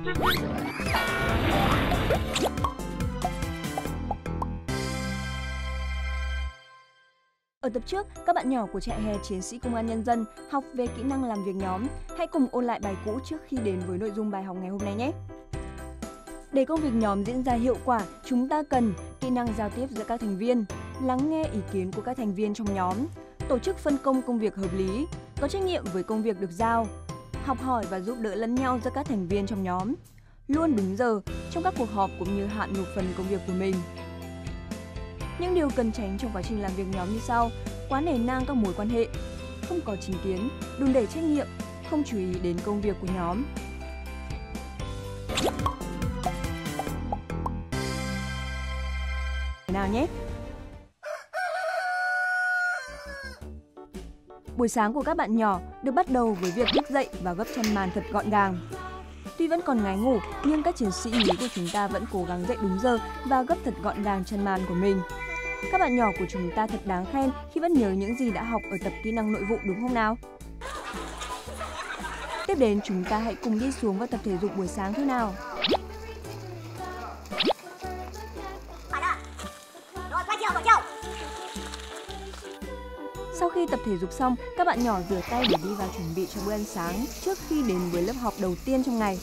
Ở tập trước, các bạn nhỏ của trại hè chiến sĩ công an nhân dân học về kỹ năng làm việc nhóm. Hãy cùng ôn lại bài cũ trước khi đến với nội dung bài học ngày hôm nay nhé! Để công việc nhóm diễn ra hiệu quả, chúng ta cần kỹ năng giao tiếp giữa các thành viên, lắng nghe ý kiến của các thành viên trong nhóm, tổ chức phân công công việc hợp lý, có trách nhiệm với công việc được giao, học hỏi và giúp đỡ lẫn nhau giữa các thành viên trong nhóm, luôn đúng giờ trong các cuộc họp cũng như hạn nộp phần công việc của mình. Những điều cần tránh trong quá trình làm việc nhóm như sau: quá nể nang các mối quan hệ, không có chính kiến, đùn đẩy trách nhiệm, không chú ý đến công việc của nhóm. Nào nhé! Buổi sáng của các bạn nhỏ được bắt đầu với việc thức dậy và gấp chăn màn thật gọn gàng. Tuy vẫn còn ngái ngủ, nhưng các chiến sĩ nhí của chúng ta vẫn cố gắng dậy đúng giờ và gấp thật gọn gàng chăn màn của mình. Các bạn nhỏ của chúng ta thật đáng khen khi vẫn nhớ những gì đã học ở tập kỹ năng nội vụ, đúng không nào? Tiếp đến, chúng ta hãy cùng đi xuống và tập thể dục buổi sáng thôi nào! Sau khi tập thể dục xong, các bạn nhỏ rửa tay để đi vào chuẩn bị cho bữa ăn sáng trước khi đến với lớp học đầu tiên trong ngày.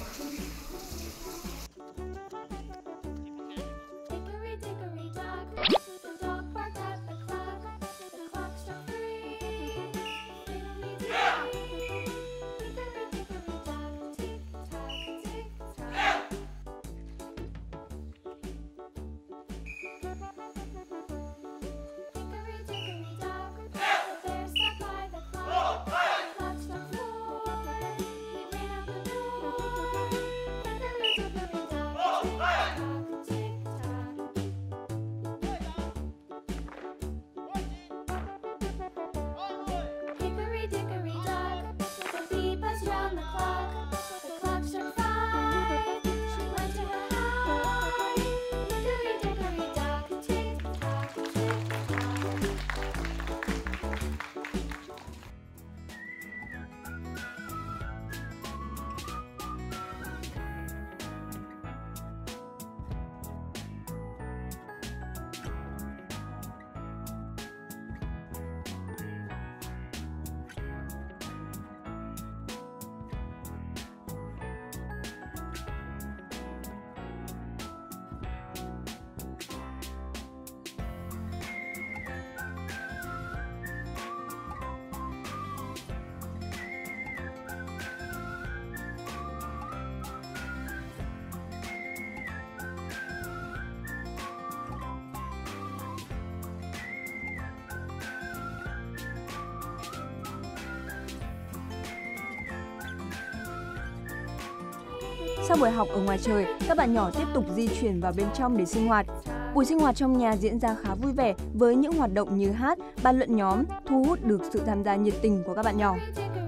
Sau buổi học ở ngoài trời, các bạn nhỏ tiếp tục di chuyển vào bên trong để sinh hoạt. Buổi sinh hoạt trong nhà diễn ra khá vui vẻ với những hoạt động như hát, bàn luận nhóm, thu hút được sự tham gia nhiệt tình của các bạn nhỏ.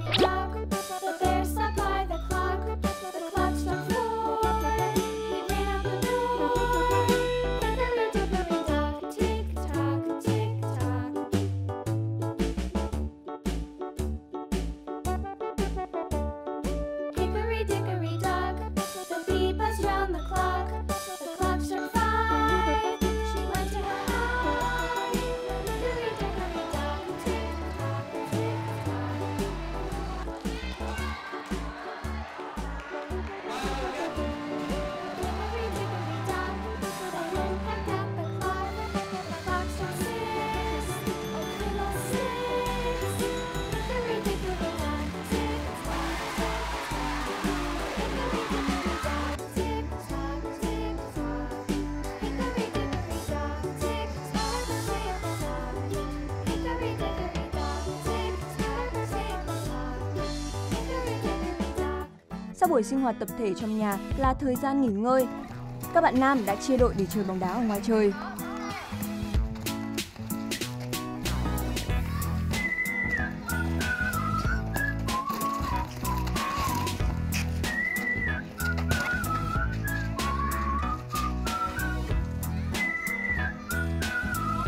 Sau buổi sinh hoạt tập thể trong nhà là thời gian nghỉ ngơi. Các bạn nam đã chia đội để chơi bóng đá ở ngoài trời.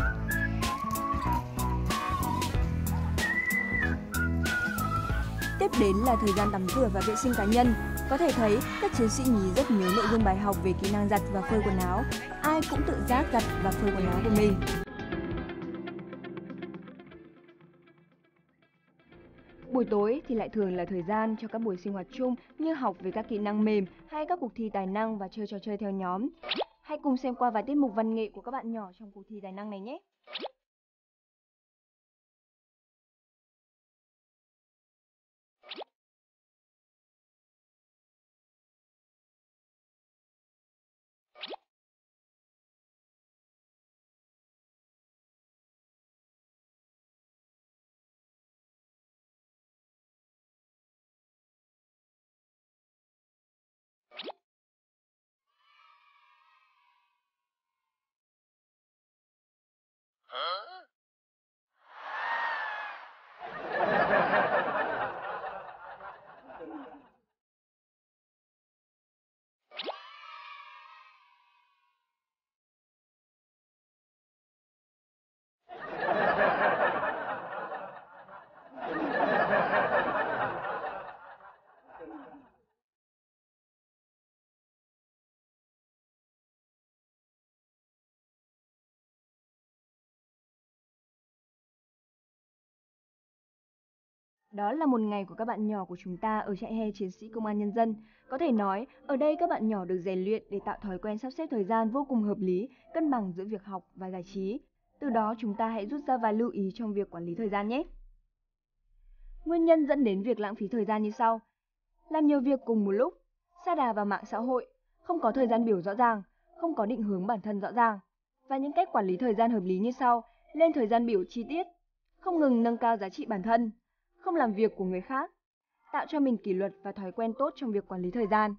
Tiếp đến là thời gian tắm rửa và vệ sinh cá nhân. Có thể thấy, các chiến sĩ nhí rất nhớ nội dung bài học về kỹ năng giặt và phơi quần áo. Ai cũng tự giác giặt và phơi quần áo của mình. Buổi tối thì lại thường là thời gian cho các buổi sinh hoạt chung như học về các kỹ năng mềm hay các cuộc thi tài năng và chơi trò chơi theo nhóm. Hãy cùng xem qua vài tiết mục văn nghệ của các bạn nhỏ trong cuộc thi tài năng này nhé! Đó là một ngày của các bạn nhỏ của chúng ta ở trại hè chiến sĩ Công an Nhân dân. Có thể nói, ở đây các bạn nhỏ được rèn luyện để tạo thói quen sắp xếp thời gian vô cùng hợp lý, cân bằng giữa việc học và giải trí. Từ đó chúng ta hãy rút ra vài lưu ý trong việc quản lý thời gian nhé. Nguyên nhân dẫn đến việc lãng phí thời gian như sau. Làm nhiều việc cùng một lúc, sa đà vào mạng xã hội, không có thời gian biểu rõ ràng, không có định hướng bản thân rõ ràng. Và những cách quản lý thời gian hợp lý như sau: lên thời gian biểu chi tiết, không ngừng nâng cao giá trị bản thân, không làm việc của người khác, tạo cho mình kỷ luật và thói quen tốt trong việc quản lý thời gian.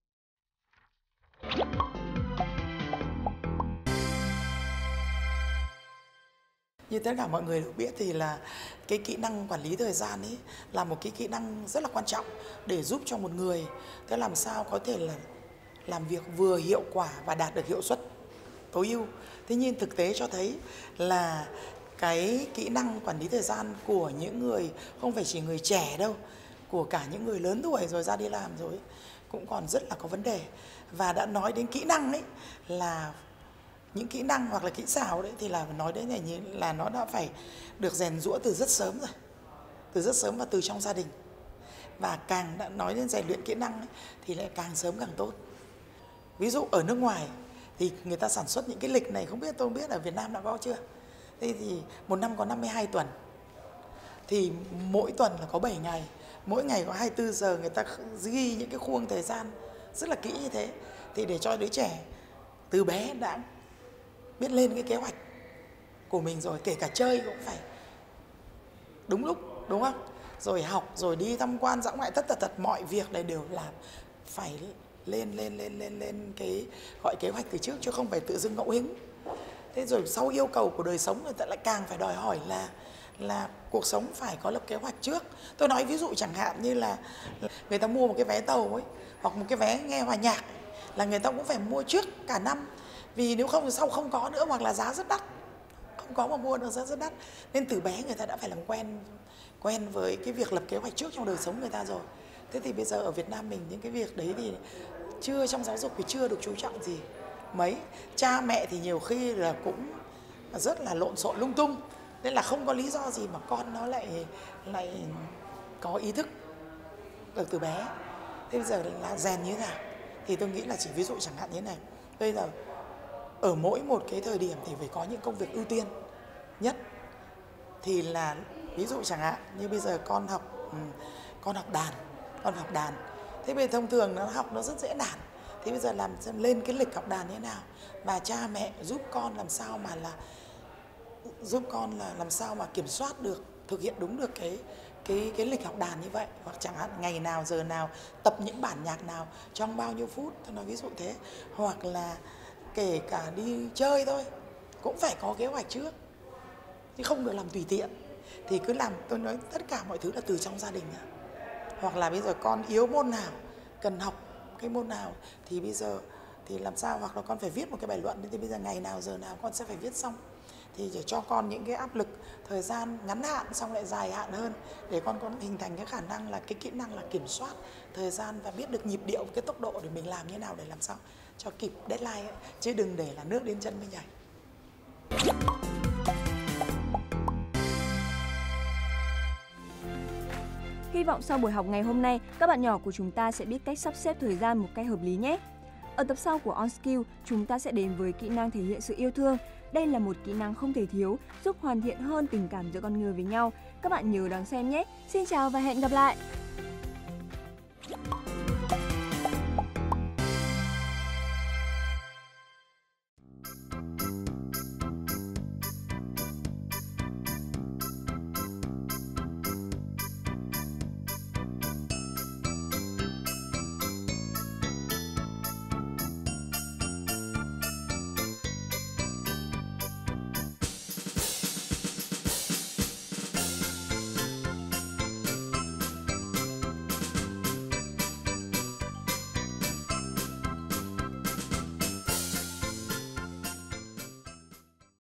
Như tất cả mọi người đều biết thì là cái kỹ năng quản lý thời gian ấy là một cái kỹ năng rất là quan trọng để giúp cho một người thế làm sao có thể là làm việc vừa hiệu quả và đạt được hiệu suất tối ưu. Thế nhưng thực tế cho thấy là cái kỹ năng quản lý thời gian của những người, không phải chỉ người trẻ đâu, của cả những người lớn tuổi rồi ra đi làm rồi cũng còn rất là có vấn đề. Và đã nói đến kỹ năng ấy là những kỹ năng hoặc là kỹ xảo đấy thì là nói đến là nó đã phải được rèn giũa từ rất sớm rồi, từ rất sớm và từ trong gia đình. Và càng đã nói đến rèn luyện kỹ năng ấy, thì lại càng sớm càng tốt. Ví dụ ở nước ngoài thì người ta sản xuất những cái lịch này, tôi không biết ở Việt Nam đã có chưa. Thế thì một năm có 52 tuần, thì mỗi tuần là có 7 ngày, mỗi ngày có 24 giờ, người ta ghi những cái khuôn thời gian rất là kỹ như thế. Thì để cho đứa trẻ từ bé đã biết lên cái kế hoạch của mình rồi, kể cả chơi cũng phải đúng lúc, đúng không? Rồi học, rồi đi tham quan dã ngoại, tất tật mọi việc này đều làm phải lên cái gọi kế hoạch từ trước, chứ không phải tự dưng ngẫu hứng. Thế rồi sau yêu cầu của đời sống, người ta lại càng phải đòi hỏi là cuộc sống phải có lập kế hoạch trước. Tôi nói ví dụ chẳng hạn như là người ta mua một cái vé tàu ấy, hoặc một cái vé nghe hòa nhạc ấy, là người ta cũng phải mua trước cả năm. Vì nếu không thì sau không có nữa, hoặc là giá rất đắt, không có mà mua được giá rất đắt. Nên từ bé người ta đã phải làm quen với cái việc lập kế hoạch trước trong đời sống người ta rồi. Thế thì bây giờ ở Việt Nam mình những cái việc đấy thì chưa, trong giáo dục thì chưa được chú trọng gì mấy. Cha mẹ thì nhiều khi là cũng rất là lộn xộn lung tung, nên là không có lý do gì mà con nó lại có ý thức được từ bé. Thế bây giờ là rèn như thế nào? Thì tôi nghĩ là chỉ ví dụ chẳng hạn như thế này. Bây giờ ở mỗi một cái thời điểm thì phải có những công việc ưu tiên nhất. Thì là ví dụ chẳng hạn như bây giờ con học đàn. Thế bây giờ thông thường nó học nó rất dễ đàn. Thế bây giờ làm lên cái lịch học đàn như thế nào, và cha mẹ giúp con làm sao mà kiểm soát được, thực hiện đúng được cái lịch học đàn như vậy, hoặc chẳng hạn ngày nào giờ nào tập những bản nhạc nào trong bao nhiêu phút, tôi nói ví dụ thế. Hoặc là kể cả đi chơi thôi cũng phải có kế hoạch trước, chứ không được làm tùy tiện. Thì cứ làm, tôi nói tất cả mọi thứ là từ trong gia đình. Hoặc là bây giờ con yếu môn nào, cần học cái môn nào thì bây giờ thì làm sao, hoặc là con phải viết một cái bài luận, thì bây giờ ngày nào giờ nào con sẽ phải viết xong. thì để cho con những cái áp lực thời gian ngắn hạn xong lại dài hạn hơn, để con hình thành cái khả năng là cái kỹ năng là kiểm soát thời gian và biết được nhịp điệu, cái tốc độ để mình làm như nào để làm sao cho kịp deadline ấy, chứ đừng để là nước đến chân mới nhảy. Hy vọng sau buổi học ngày hôm nay, các bạn nhỏ của chúng ta sẽ biết cách sắp xếp thời gian một cách hợp lý nhé. Ở tập sau của On Skill, chúng ta sẽ đến với kỹ năng thể hiện sự yêu thương. Đây là một kỹ năng không thể thiếu, giúp hoàn thiện hơn tình cảm giữa con người với nhau. Các bạn nhớ đón xem nhé. Xin chào và hẹn gặp lại!